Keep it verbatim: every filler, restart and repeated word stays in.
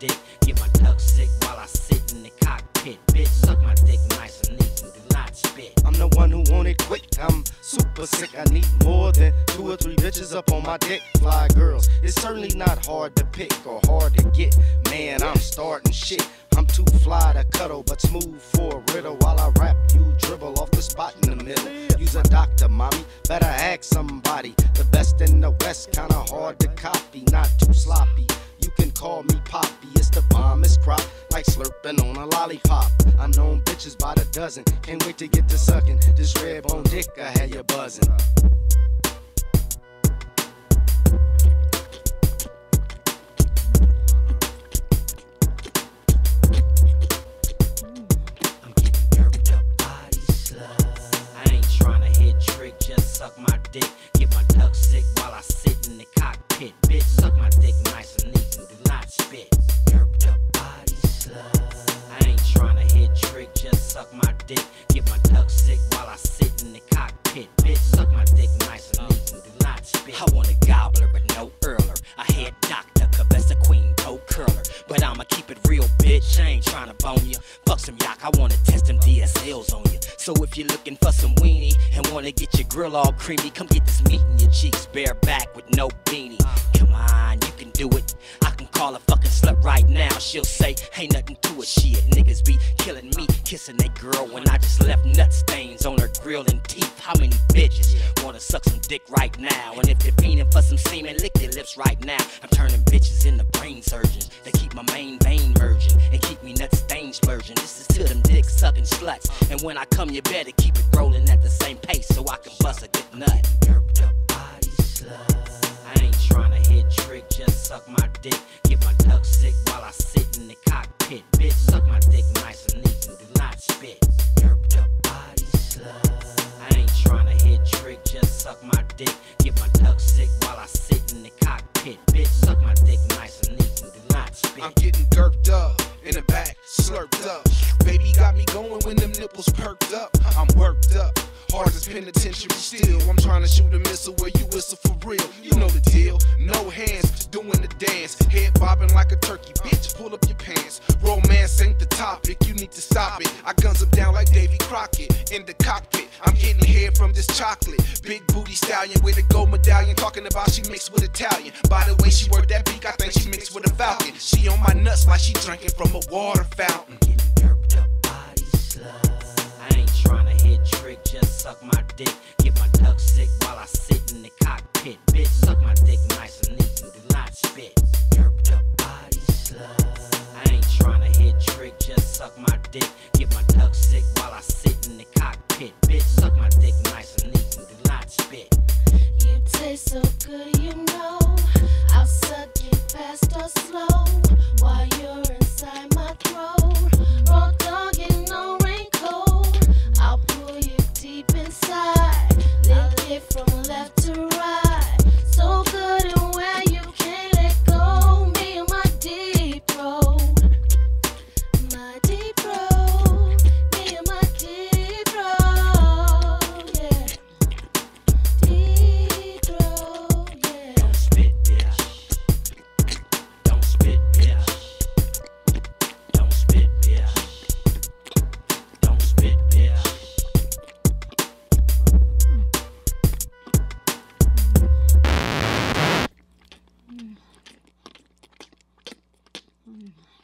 dick, get my duck sick while I sit in the cockpit. Bitch, suck my dick nice and neat and do not spit. I'm the one who want it quick, I'm super sick. I need more than two or three bitches up on my dick. Fly girls, it's certainly not hard to pick or hard to get. Man, I'm starting shit. I'm too fly to cuddle, but smooth for a riddle. While I rap, you dribble off the spot in the middle. Use a doctor, mommy, better ask somebody. The best in the West, kinda hard to copy, not too sloppy. You can call me Poppy, it's the bombest crop, like slurping on a lollipop. I known bitches by the dozen, can't wait to get to sucking. This red bone dick, I had you buzzing. Suck my dick, get my duck sick while I sit in the cockpit. Bitch, suck my dick nice and neat and do not spit. Gurped up body slut. I ain't tryna hit trick, just suck my dick, get my duck sick while I sit in the cockpit. Bitch, suck my dick nice and neat and do not spit. I want a gobbler but no earler, a head doctor, cause a queen toe curler. But I'ma keep it real, bitch, I ain't tryna bone ya. Fuck some yak, I wanna test them D S Ls on ya. So if you're looking for some weenie and wanna get your grill all creamy, come get this meat in your cheeks, bare back with no beanie. Come on, you can do it. I can call a fucking slut right now. She'll say, ain't nothing to it. Shit, niggas be killing me, kissing that girl when I just left nut stains on her grill and teeth. How many bitches wanna suck some dick right now? And if they're fiending for some semen, lick their lips right now. I'm turning bitches into brain surgeons. They keep my main vein merging and keep me nut stains splurging. This is to them dick sucking sluts. And when I come, you better keep it rolling at the same pace so I can bust a good nut. Gurped up body slut. I ain't tryna hit trick, just suck my dick, get my duck sick while I sit in the cockpit. Bitch, suck my dick nice and neat and do not spit. Gurped up body slut. I ain't tryna hit trick, just suck my dick, get my duck sick while I sit in the cockpit. Bitch, suck my dick nice and neat and do not spit. I'm getting gurped up, in the back, slurped up. Baby got me going when them nipples perked up. I'm worked up, hard as penitentiary still. I'm trying to shoot a missile where you whistle for real. You know the deal, no hands, doing the dance. Head bobbing like a turkey, bitch, pull up your pants. Romance ain't the topic, you need to stop it. I guns them down like Davy Crockett in the cockpit. I'm getting hair from this chocolate. Big booty stallion with a gold medallion, talking about she mixed with Italian. By the way she worked that beak, I think she mixed with a falcon. She on my nuts like she drinking from a water fountain. Gurped up body slut. I ain't tryna hit trick, just suck my dick, get my duck sick while I sit in the cockpit. Bitch, suck my dick nice and neat and do not spit. Gurped up body slut. I ain't tryna hit trick, just suck my dick, get my duck sick while I sit in the cockpit. Bitch, suck my dick nice and neat and do not spit. You taste so good, you know. I'll suck it fast or slow while you're inside my throat. Raw dog in no raincoat. I'll pull you deep inside, lick it from left to right. So good and where you can't let go. Me and my deep throat, my deep throat. Me and my deep throat, yeah. Deep throat, yeah. Don't spit, bitch. Don't spit, bitch. Don't spit, bitch. Don't spit, bitch. Mm.